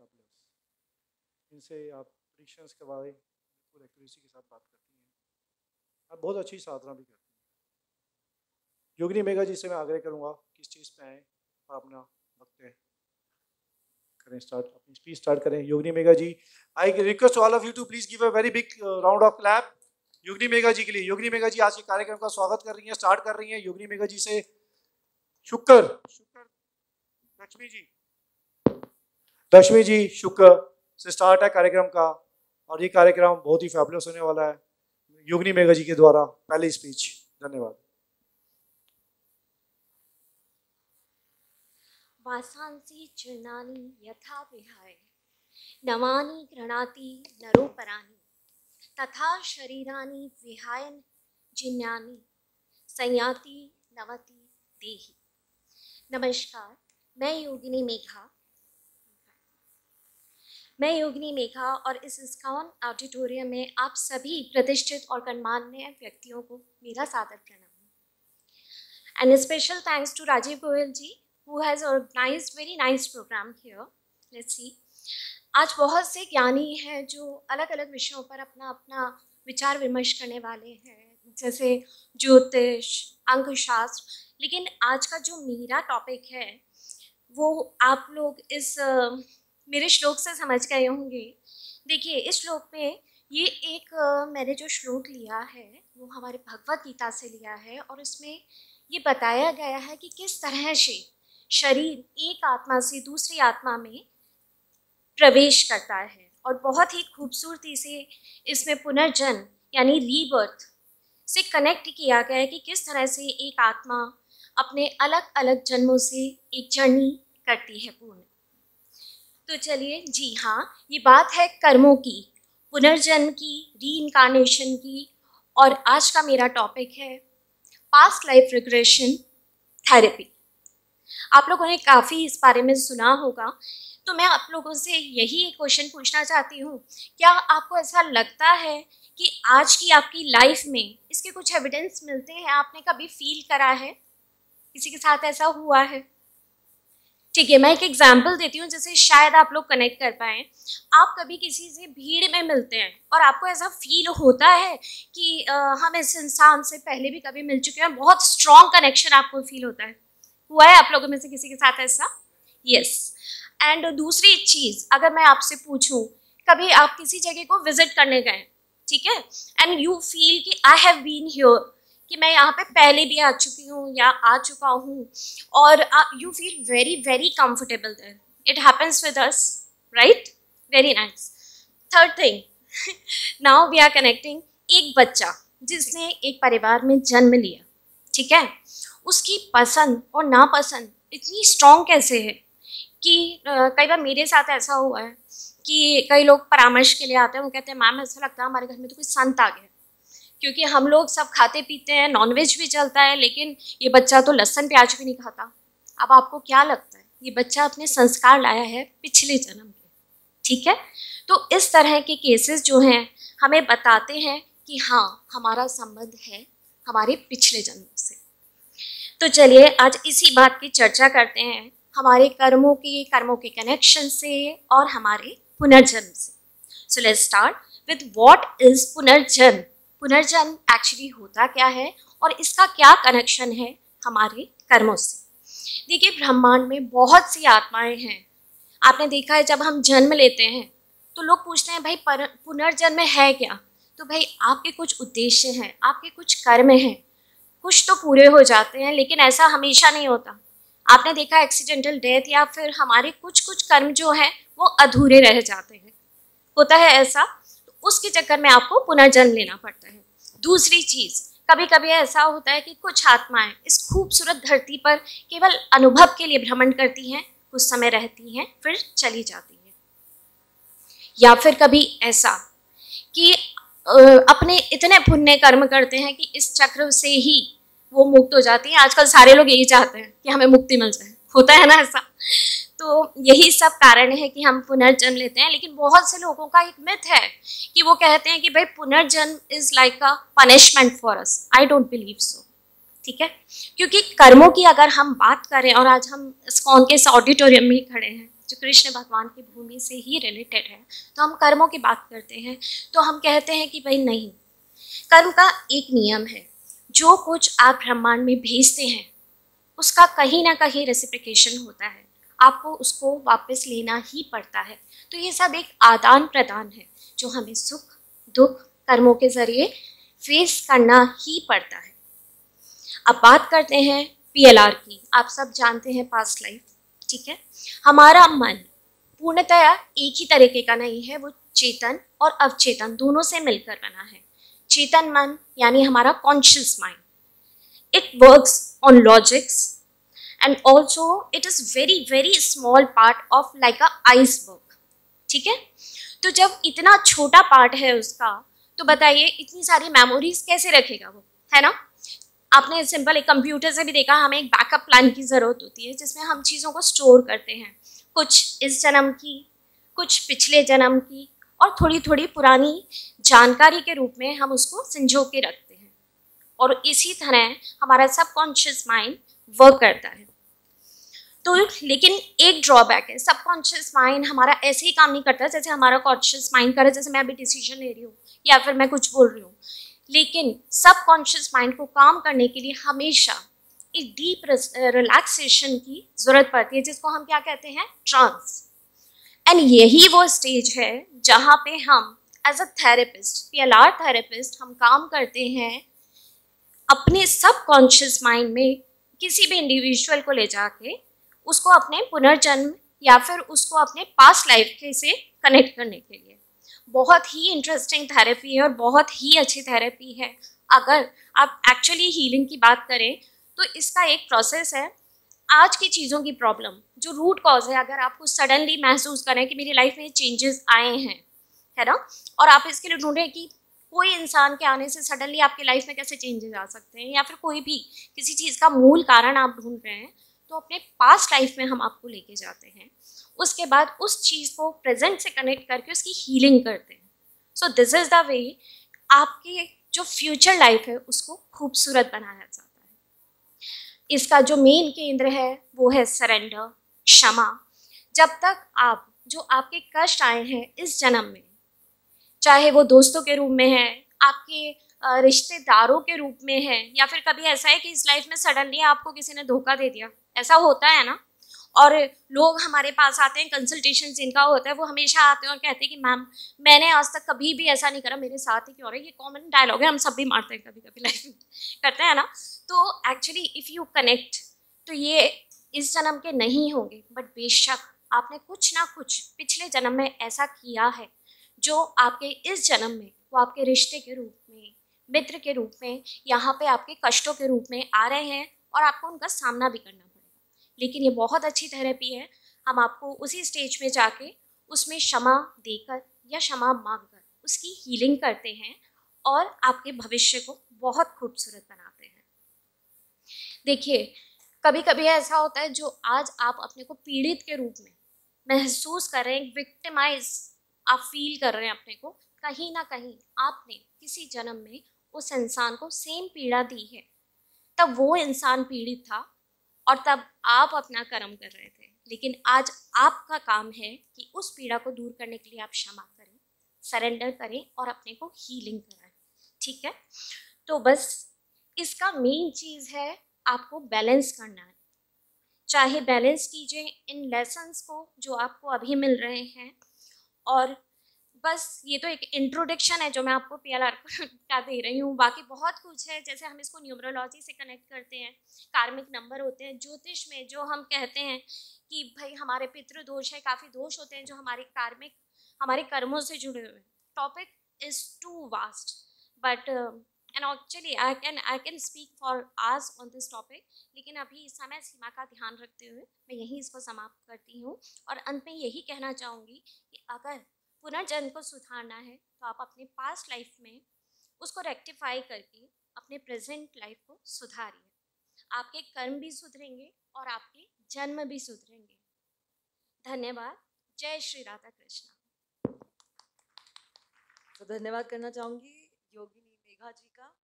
Fabulous. इनसे आप predictions के बारे बिल्कुल एक्यूरेसी के साथ बात करती हैं। आप बहुत अच्छी साधना भी करती हैं। योगिनी मेघा जी से मैं आग्रह करूँगा किस चीज़ पे आए और अपना वक्त करें स्टार्ट, अपनी स्पीच स्टार्ट करें। Yogini Megha ji, I request all of you to please give a very big round of clap Yogini Megha ji के लिए। योगिनी मेघा जी आज के कार्यक्रम का स्वागत कर रही हैं, स्टार्ट कर रही हैं। योगिनी मेघा जी से शुक्र रश्मि जी शुक्र से स्टार्ट है कार्यक्रम का, और ये कार्यक्रम बहुत ही फैबुलस होने वाला है। योगिनी मेघा जी के द्वारा पहली स्पीच। धन्यवाद। वासांसि चूर्णानि यथा विहाय नवानि गृह्णाति नरोपराणि तथा शरीरानि विहाय जिन्यानि संयाति नवति देहि। नमस्कार, मैं योगिनी मेघा और इस इस्कॉन ऑडिटोरियम में आप सभी प्रतिष्ठित और गणमान्य व्यक्तियों को मेरा सादर प्रणाम। And special thanks to Rajiv Goyal ji who has organized very nice program here. Let's see. आज बहुत से ज्ञानी हैं जो अलग अलग विषयों पर अपना अपना विचार विमर्श करने वाले हैं, जैसे ज्योतिष, अंकशास्त्र। लेकिन आज का जो मेरा टॉपिक है वो आप लोग इस मेरे श्लोक से समझ गए होंगे। देखिए, इस श्लोक में ये एक मैंने जो श्लोक लिया है वो हमारे भगवत गीता से लिया है, और उसमें ये बताया गया है कि किस तरह से शरीर एक आत्मा से दूसरी आत्मा में प्रवेश करता है, और बहुत ही खूबसूरती से इसमें पुनर्जन्म यानी रीबर्थ से कनेक्ट किया गया है कि किस तरह से एक आत्मा अपने अलग अलग जन्मों से एक जर्नी करती है पूर्ण। तो चलिए, जी हाँ, ये बात है कर्मों की, पुनर्जन्म की, रीइंकार्नेशन की, और आज का मेरा टॉपिक है पास्ट लाइफ रिग्रेशन थेरेपी। आप लोगों ने काफ़ी इस बारे में सुना होगा, तो मैं आप लोगों से यही एक क्वेश्चन पूछना चाहती हूँ, क्या आपको ऐसा लगता है कि आज की आपकी लाइफ में इसके कुछ एविडेंस मिलते हैं? आपने कभी फील करा है, किसी के साथ ऐसा हुआ है? ठीक है, मैं एक एग्जाम्पल देती हूँ जिससे शायद आप लोग कनेक्ट कर पाएँ। आप कभी किसी से भीड़ में मिलते हैं और आपको ऐसा फील होता है कि हम इस इंसान से पहले भी कभी मिल चुके हैं, बहुत स्ट्रॉन्ग कनेक्शन आपको फील होता है। हुआ है आप लोगों में से किसी के साथ ऐसा? यस। एंड दूसरी चीज़, अगर मैं आपसे पूछूं, कभी आप किसी जगह को विजिट करने गए, ठीक है, एंड यू फील कि आई हैव बीन हियर, कि मैं यहाँ पे पहले भी आ चुकी हूँ या आ चुका हूँ, और you feel very very comfortable there. It happens with us, right? Very nice. Third thing, now we are connecting. एक बच्चा जिसने एक परिवार में जन्म लिया, ठीक है, उसकी पसंद और नापसंद इतनी स्ट्रॉन्ग कैसे है कि कई बार मेरे साथ ऐसा हुआ है कि कई लोग परामर्श के लिए आते हैं, वो कहते हैं मैम ऐसा लगता है हमारे घर में तो कोई संत आ गया, क्योंकि हम लोग सब खाते पीते हैं, नॉनवेज भी चलता है, लेकिन ये बच्चा तो लहसुन प्याज भी नहीं खाता। अब आपको क्या लगता है? ये बच्चा अपने संस्कार लाया है पिछले जन्म के, ठीक है? तो इस तरह के केसेस जो हैं हमें बताते हैं कि हाँ, हमारा संबंध है हमारे पिछले जन्म से। तो चलिए आज इसी बात की चर्चा करते हैं, हमारे कर्मों के कनेक्शन से और हमारे पुनर्जन्म से। So let's start with what is पुनर्जन्म। पुनर्जन्म एक्चुअली होता क्या है और इसका क्या कनेक्शन है हमारे कर्मों से। देखिए, ब्रह्मांड में बहुत सी आत्माएं हैं। आपने देखा है जब हम जन्म लेते हैं तो लोग पूछते हैं भाई पुनर्जन्म है क्या? तो भाई आपके कुछ उद्देश्य हैं, आपके कुछ कर्म हैं, कुछ तो पूरे हो जाते हैं, लेकिन ऐसा हमेशा नहीं होता। आपने देखा एक्सीडेंटल डेथ या फिर हमारे कुछ कर्म जो हैं वो अधूरे रह जाते हैं, होता है ऐसा। तो उसके चक्कर में आपको पुनर्जन्म लेना पड़ता है। दूसरी चीज़, कभी कभी ऐसा होता है कि कुछ आत्माएं इस खूबसूरत धरती पर केवल अनुभव के लिए भ्रमण करती हैं, कुछ समय रहती हैं, फिर चली जाती हैं। या फिर कभी ऐसा कि अपने इतने पुण्य कर्म करते हैं कि इस चक्र से ही वो मुक्त हो जाती हैं। आजकल सारे लोग यही चाहते हैं कि हमें मुक्ति मिल जाए, होता है ना ऐसा। तो यही सब कारण है कि हम पुनर्जन्म लेते हैं। लेकिन बहुत से लोगों का एक मिथ है कि वो कहते हैं कि भाई पुनर्जन्म is like a punishment for us. I don't believe so, ठीक है, क्योंकि कर्मों की अगर हम बात करें, और आज हम इस्कॉन के इस ऑडिटोरियम में ही खड़े हैं, जो कृष्ण भगवान की भूमि से ही रिलेटेड है, तो हम कर्मों की बात करते हैं तो हम कहते हैं कि भाई नहीं, कर्म का एक नियम है, जो कुछ आप ब्रह्मांड में भेजते हैं उसका कहीं ना कहीं रेसिप्लिकेशन होता है, आपको उसको वापस लेना ही पड़ता है। तो ये सब एक आदान प्रदान है जो हमें सुख दुख कर्मों के जरिए फेस करना ही पड़ता है। अब बात करते हैं PLR की। आप सब जानते हैं पास्ट लाइफ, ठीक है। हमारा मन पूर्णतया एक ही तरीके का नहीं है, वो चेतन और अवचेतन दोनों से मिलकर बना है। चेतन मन यानी हमारा conscious mind, it works on logics and also it is very very small part of like a iceberg, ठीक है। तो जब इतना छोटा पार्ट है उसका, तो बताइए इतनी सारी मेमोरीज कैसे रखेगा वो, है ना। आपने सिंपल एक कंप्यूटर से भी देखा, हमें एक बैकअप प्लान की ज़रूरत होती है जिसमें हम चीज़ों को स्टोर करते हैं, कुछ इस जन्म की, कुछ पिछले जन्म की, और थोड़ी थोड़ी पुरानी जानकारी के रूप में हम उसको संजो के रखते हैं। और इसी तरह हमारा सबकॉन्शियस माइंड वर्क करता है। तो लेकिन एक ड्रॉबैक है, सबकॉन्शियस माइंड हमारा ऐसे ही काम नहीं करता जैसे हमारा कॉन्शियस माइंड करे, जैसे मैं अभी डिसीजन ले रही हूँ या फिर मैं कुछ बोल रही हूँ। लेकिन सबकॉन्शियस माइंड को काम करने के लिए हमेशा एक डीप रिलैक्सेशन की ज़रूरत पड़ती है, जिसको हम क्या कहते हैं, ट्रांस। एंड यही वो स्टेज है जहाँ पे हम as a therapist, PLR therapist, हम काम करते हैं अपने सबकॉन्शियस माइंड में किसी भी इंडिविजुअल को ले जाके उसको अपने पुनर्जन्म या फिर उसको अपने पास्ट लाइफ के से कनेक्ट करने के लिए। बहुत ही इंटरेस्टिंग थेरेपी है और बहुत ही अच्छी थेरेपी है। अगर आप एक्चुअली हीलिंग की बात करें तो इसका एक प्रोसेस है। आज की चीज़ों की प्रॉब्लम जो रूट कॉज है, अगर आपको सडनली महसूस करें कि मेरी लाइफ में चेंजेस आए हैं, है ना, और आप इसके लिए ढूंढ रहे हैं कि कोई इंसान के आने से सडनली आपकी लाइफ में कैसे चेंजेस आ सकते हैं, या फिर कोई भी किसी चीज़ का मूल कारण आप ढूंढ रहे हैं, तो अपने पास्ट लाइफ में हम आपको लेके जाते हैं। उसके बाद उस चीज़ को प्रेजेंट से कनेक्ट करके उसकी हीलिंग करते हैं। So this is the way आपकी जो फ्यूचर लाइफ है उसको खूबसूरत बनाया जाता है। इसका जो मेन केंद्र है वो है सरेंडर, क्षमा। जब तक आप जो आपके कष्ट आए हैं इस जन्म में, चाहे वो दोस्तों के रूप में है, आपके रिश्तेदारों के रूप में है, या फिर कभी ऐसा है कि इस लाइफ में सडनली आपको किसी ने धोखा दे दिया, ऐसा होता है ना। और लोग हमारे पास आते हैं, कंसल्टेशन जिनका होता है वो हमेशा आते हैं और कहते हैं कि मैम मैंने आज तक कभी भी ऐसा नहीं करा, मेरे साथ ही क्यों हो रहा है। ये कॉमन डायलॉग है, हम सब भी मारते हैं कभी कभी लाइफ में, करते हैं ना। तो एक्चुअली इफ़ यू कनेक्ट, तो ये इस जन्म के नहीं होंगे, बट बेशक आपने कुछ ना कुछ पिछले जन्म में ऐसा किया है जो आपके इस जन्म में वो आपके रिश्ते के रूप में, मित्र के रूप में, यहाँ पे आपके कष्टों के रूप में आ रहे हैं और आपको उनका सामना भी करना पड़ेगा। लेकिन ये बहुत अच्छी थेरेपी है, हम आपको उसी स्टेज में जाके उसमें क्षमा देकर या क्षमा मांगकर उसकी हीलिंग करते हैं और आपके भविष्य को बहुत खूबसूरत बनाते हैं। देखिए कभी कभी ऐसा होता है, जो आज आप अपने को पीड़ित के रूप में महसूस कर रहे हैं, विक्टिमाइज आप फील कर रहे हैं अपने को, कहीं ना कहीं आपने किसी जन्म में उस इंसान को सेम पीड़ा दी है। तब वो इंसान पीड़ित था और तब आप अपना कर्म कर रहे थे, लेकिन आज आपका काम है कि उस पीड़ा को दूर करने के लिए आप क्षमा करें, सरेंडर करें और अपने को हीलिंग कराएं, ठीक है। तो बस इसका मेन चीज़ है आपको बैलेंस करना है। चाहे बैलेंस कीजिए इन लेसन्स को जो आपको अभी मिल रहे हैं, और बस ये तो एक इंट्रोडक्शन है जो मैं आपको PLR का दे रही हूँ। बाकी बहुत कुछ है, जैसे हम इसको न्यूमरोलॉजी से कनेक्ट करते हैं, कार्मिक नंबर होते हैं, ज्योतिष में जो हम कहते हैं कि भाई हमारे पितृ दोष है, काफ़ी दोष होते हैं जो हमारे कार्मिक, हमारे कर्मों से जुड़े हुए हैं। Topic is too vast, but and actually I can speak for hours on this topic, लेकिन अभी समय सीमा का ध्यान रखते हुए मैं यहीं इसको समाप्त करती हूँ। और अंत में यही कहना चाहूँगी कि अगर पुनर्जन्म को सुधारना है तो आप अपने पास्ट लाइफ में उसको रेक्टिफाई करके अपने प्रेजेंट लाइफ को सुधारिए। आपके कर्म भी सुधरेंगे और आपके जन्म भी सुधरेंगे। धन्यवाद। जय श्री राधा कृष्णा। तो धन्यवाद करना चाहूंगी योगिनी मेघा जी का।